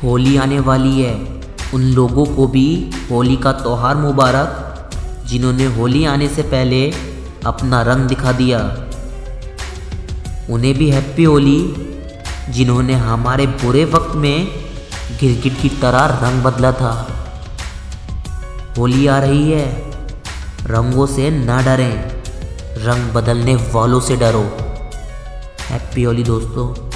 होली आने वाली है। उन लोगों को भी होली का त्योहार मुबारक, जिन्होंने होली आने से पहले अपना रंग दिखा दिया। उन्हें भी हैप्पी होली, जिन्होंने हमारे बुरे वक्त में गिरगिट की तरह रंग बदला था। होली आ रही है, रंगों से ना डरें, रंग बदलने वालों से डरो। हैप्पी होली दोस्तों।